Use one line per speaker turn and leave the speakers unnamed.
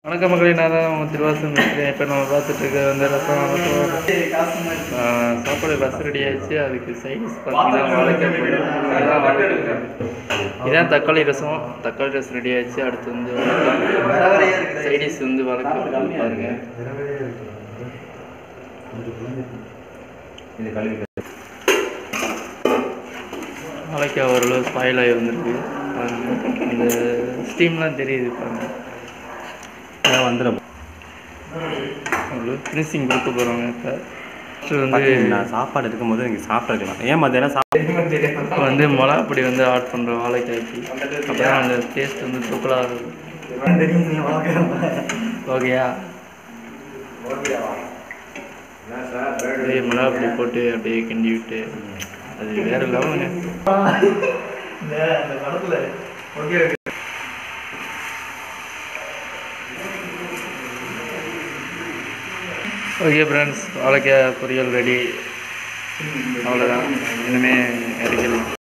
வணக்கம் மக்களே, நான் தான் உங்கள் திருவாசம் பேசுகிறேன். இப்போ நம்ம பார்த்துட்டு வந்து ரசம் சாப்பாடு ரசம் ரெடி ஆகிடுச்சு. அதுக்கு சைடிஸ் பார்த்தீங்கன்னா வாழைக்காய் போய் இதான் தக்காளி ரசம் ரெடி ஆகிடுச்சு. அடுத்து வந்து சைடிஸ் வந்து வாழைக்காய் பாருங்க. வாழைக்காய் ஓரளவு ஸ்பாயில் ஆகி வந்துருக்கு. அந்த ஸ்டீம்லாம் தெரியுது பாருங்க.
வந்துடும்
அவ்வளோ ஃபினிஷிங் கொடுக்க போகிறோங்க. இப்போ வந்து
நான் சாப்பாடு இருக்கும்போது நீங்கள் சாப்பிட்டுக்கலாம். ஏன் மத்தியானம்
இப்போ வந்து மிளகாப்பொடி வந்து ஆட் பண்ணுறோம் வாழைக்காய்க்கு. அப்புறம் அந்த டேஸ்ட் வந்து தூக்கலாக இருக்கும். ஓகேயா? அப்படியே மிளகாப்பொடி போட்டு அப்படியே கிண்டி விட்டு அது வேறு லெவலுங்க. ஓகே ஃப்ரெண்ட்ஸ், வாழைக்காய் பொரியல் ரெடி. அவ்வளோதான், இனிமேல் இறக்கிடலாம்.